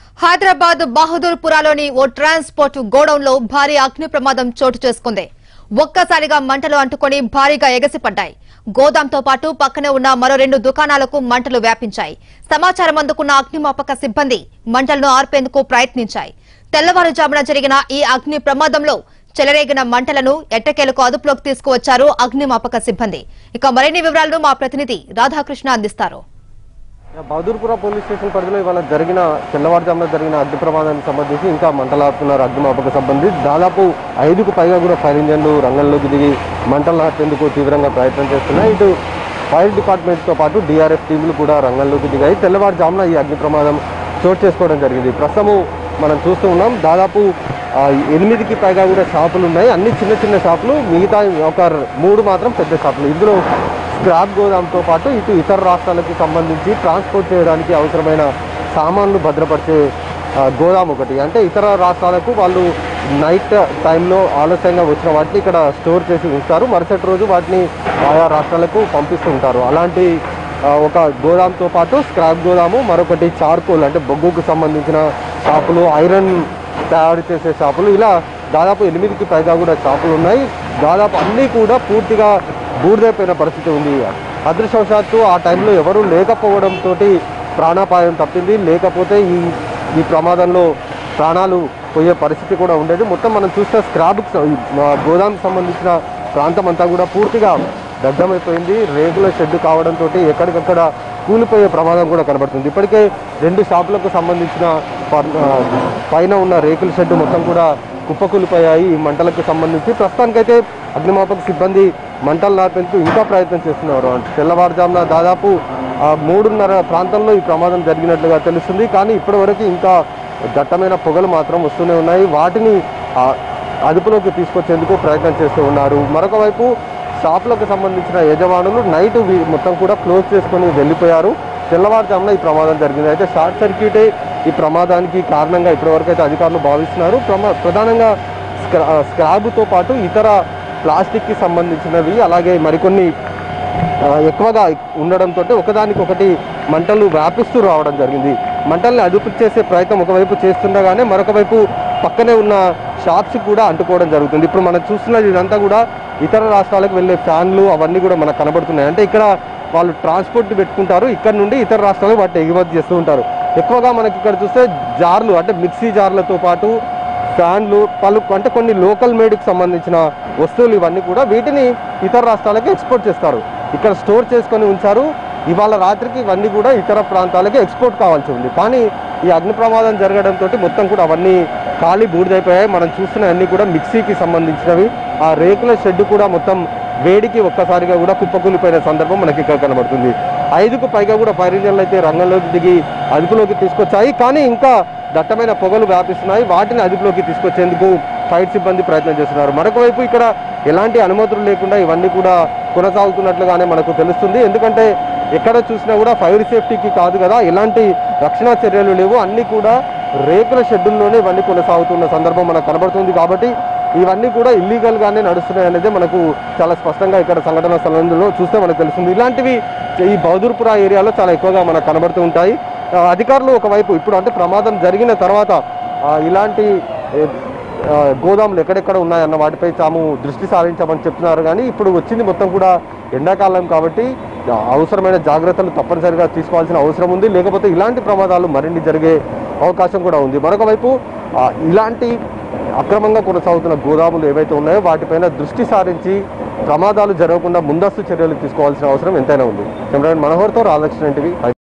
హైదరాబాద్ బహదూర్పురాలోని ఓ transport గోడౌన్లో భారీ అగ్ని ప్రమాదం చోటు చేసుకుంది. ఒక్కసారిగా మంటలు అంటుకొని భారీగా ఎగసిపడ్డాయి. గోదాంతో పాటు పక్కనే ఉన్న మరో 2 దుకాణాలకు మంటలు వ్యాపించాయి. సమాచారం అందుకున్న అగ్నిమాపక సిబ్బంది మంటలను ఆర్పేందుకు ప్రయత్నించాయి. తెల్లవారుజామున జరిగిన ఈ అగ్ని ప్రమాదంలో చెలరేగిన మంటలను ఎట్టకేలకు అదుపులోకి తీసుకువచ్చారు అగ్నిమాపక సిబ్బంది. ఇక మరిన్ని వివరాలను మా ప్రతినిధి రాధాకృష్ణ అందిస్తారు. బహదూర్పుర పోలీస్ స్టేషన్ పరిధిలో ఇవాళ జరిగిన తెల్లవారుజామున జరిగిన అగ్ని ప్రమాదానికి సంబంధించి ఇంకా మంటలాడుతున్నారు అగ్నిమాపక సిబ్బంది. దాదాపు 5కు పైగా కూడా ఫైర్ ఇంజన్లు రంగంలోకి దిగి మంటలు ఆర్పేందుకు తీవ్రంగా ప్రయత్నం చేస్తున్నాయి. ఇటు ఫైర్ డిపార్ట్మెంట్తో పాటు డిఆర్ఎఫ్ టీంలు కూడా రంగంలోకి దిగాయి. తెల్లవారుజామున ఈ అగ్ని ప్రమాదం చోటు చేసుకోవడం జరిగింది. ప్రస్తుతం మనం చూస్తూ ఉన్నాం, దాదాపు 8కి పైగా కూడా షాపులు ఉన్నాయి. అన్ని చిన్న చిన్న షాపులు, మిగతా ఒక 3 మాత్రం పెద్ద షాపులు. ఇందులో స్క్రాప్ గోదాంతో పాటు ఇటు ఇతర రాష్ట్రాలకు సంబంధించి ట్రాన్స్పోర్ట్ చేయడానికి అవసరమైన సామాన్లు భద్రపరిచే గోదాం ఒకటి. అంటే ఇతర రాష్ట్రాలకు వాళ్ళు నైట్ టైంలో ఆలస్యంగా వచ్చిన వాటిని ఇక్కడ స్టోర్ చేసి ఉంచుతారు. మరుసటి రోజు వాటిని ఆయా రాష్ట్రాలకు పంపిస్తూ ఉంటారు. అలాంటి ఒక గోదాంతో పాటు స్క్రాప్ గోదాము, మరొకటి చార్కోల్ అంటే బొగ్గుకు సంబంధించిన షాపులు, ఐరన్ తయారు చేసే షాపులు, ఇలా దాదాపు 8కి పైగా కూడా షాపులు ఉన్నాయి. దాదాపు అన్నీ కూడా పూర్తిగా బూడిదైపోయిన పరిస్థితి ఉంది. అదృష్టవశాత్తు ఆ టైంలో ఎవరూ లేకపోవడంతో ప్రాణాపాయం తప్పింది. లేకపోతే ఈ ప్రమాదంలో ప్రాణాలు పోయే పరిస్థితి కూడా ఉండేది. మొత్తం మనం చూస్తే స్క్రాప్ గోదాంకి సంబంధించిన ప్రాంతం అంతా కూడా పూర్తిగా దగ్ధమైపోయింది. రేకుల షెడ్ కావడంతో ఎక్కడికక్కడ కూలిపోయే ప్రమాదం కూడా కనబడుతుంది. ఇప్పటికే 2 షాపులకు సంబంధించిన పైన ఉన్న రేకుల షెడ్ మొత్తం కూడా కుప్పకూలిపోయాయి. ఈ మంటలకు సంబంధించి ప్రస్తుతానికైతే అగ్నిమాపక సిబ్బంది మంటలు నాపేందుకు ఇంకా ప్రయత్నం చేస్తున్నారు. తెల్లవారుజామున దాదాపు 3:30 ప్రాంతంలో ఈ ప్రమాదం జరిగినట్లుగా తెలుస్తుంది. కానీ ఇప్పటివరకు ఇంకా దట్టమైన పొగలు మాత్రం వస్తూనే ఉన్నాయి. వాటిని అదుపులోకి తీసుకొచ్చేందుకు ప్రయత్నం చేస్తూ ఉన్నారు. మరొక వైపు షాపులకు సంబంధించిన యజమానులు నైట్ మొత్తం కూడా క్లోజ్ చేసుకొని వెళ్ళిపోయారు. తెల్లవారుజామున ఈ ప్రమాదం జరిగింది. అయితే షార్ట్ సర్క్యూటే ఈ ప్రమాదానికి కారణంగా ఇప్పటివరకు అయితే అధికారులు భావిస్తున్నారు. ప్రధానంగా స్క్రాబ్తో పాటు ఇతర ప్లాస్టిక్కి సంబంధించినవి, అలాగే మరికొన్ని ఎక్కువగా ఉండడంతో ఒకదానికొకటి మంటలు వ్యాపిస్తూ రావడం జరిగింది. మంటల్ని అదుపు చేసే ప్రయత్నం ఒకవైపు చేస్తుండగానే మరొక వైపు పక్కనే ఉన్న షాప్స్ కూడా అంటుకోవడం జరుగుతుంది. ఇప్పుడు మనం చూస్తున్నది ఇదంతా కూడా ఇతర రాష్ట్రాలకు వెళ్ళే ఫ్యాన్లు అవన్నీ కూడా మనకు కనబడుతున్నాయి. అంటే ఇక్కడ వాళ్ళు ట్రాన్స్పోర్ట్ పెట్టుకుంటారు, ఇక్కడ నుండి ఇతర రాష్ట్రాలకు వాటిని ఎగుమతి చేస్తూ ఉంటారు. ఎక్కువగా మనకి ఇక్కడ చూస్తే జార్లు, అంటే మిక్సీ జార్లతో పాటు ఫ్యాన్లు, అంటే కొన్ని లోకల్ మేడ్కి సంబంధించిన వస్తువులు, ఇవన్నీ కూడా వీటిని ఇతర రాష్ట్రాలకు ఎక్స్పోర్ట్ చేస్తారు. ఇక్కడ స్టోర్ చేసుకొని ఉంచారు. ఇవాళ రాత్రికి ఇవన్నీ కూడా ఇతర ప్రాంతాలకి ఎక్స్పోర్ట్ కావాల్సి ఉంది. కానీ ఈ అగ్ని ప్రమాదం జరగడంతో మొత్తం కూడా అవన్నీ ఖాళీ బూడిదైపోయాయి. మనం చూస్తున్న అన్నీ కూడా మిక్సీకి సంబంధించినవి. ఆ రేకుల షెడ్ కూడా మొత్తం వేడికి ఒక్కసారిగా కూడా కుప్పకూలిపోయిన సందర్భం మనకి ఇక్కడ కనబడుతుంది. 5కు పైగా కూడా ఫైర్ ఇంజన్లు అయితే రంగంలోకి దిగి అదుపులోకి తీసుకొచ్చాయి. కానీ ఇంకా దట్టమైన పొగలు వ్యాపిస్తున్నాయి. వాటిని అదుపులోకి తీసుకొచ్చేందుకు ఫైర్ సిబ్బంది ప్రయత్నం చేస్తున్నారు. మరొక వైపు ఇక్కడ ఎలాంటి అనుమతులు లేకుండా ఇవన్నీ కూడా కొనసాగుతున్నట్లుగానే మనకు తెలుస్తుంది. ఎందుకంటే ఎక్కడ చూసినా కూడా ఫైర్ సేఫ్టీకి కాదు కదా, ఎలాంటి రక్షణ చర్యలు లేవు. అన్నీ కూడా రేకుల షెడ్యూల్లోనే ఇవన్నీ కొనసాగుతున్న సందర్భం మనకు కనబడుతుంది. కాబట్టి ఇవన్నీ కూడా ఇల్లీగల్గానే నడుస్తున్నాయి అనేది మనకు చాలా స్పష్టంగా ఇక్కడ సంఘటన స్థలంలో చూస్తే మనకు తెలుస్తుంది. ఇలాంటివి ఈ బహదూర్పుర ఏరియాలో చాలా ఎక్కువగా మనకు కనబడుతూ ఉంటాయి. అధికారులు ఒకవైపు ఇప్పుడు అంటే ప్రమాదం జరిగిన తర్వాత ఇలాంటి గోదాములు ఎక్కడెక్కడ ఉన్నాయన్న వాటిపై తాము దృష్టి సారించామని చెప్తున్నారు. కానీ ఇప్పుడు వచ్చింది మొత్తం కూడా ఎండాకాలం కాబట్టి అవసరమైన జాగ్రత్తలు తప్పనిసరిగా తీసుకోవాల్సిన అవసరం ఉంది. లేకపోతే ఇలాంటి ప్రమాదాలు మరిన్ని జరిగే అవకాశం కూడా ఉంది. మరొక వైపు ఇలాంటి అక్రమంగా కొనసాగుతున్న గోదాములు ఏవైతే ఉన్నాయో వాటిపైన దృష్టి సారించి ప్రమాదాలు జరగకుండా ముందస్తు చర్యలు తీసుకోవాల్సిన అవసరం ఎంతైనా ఉంది. కెమెరామెన్ మనోహర్తో రాధాకృష్ణ, NTV.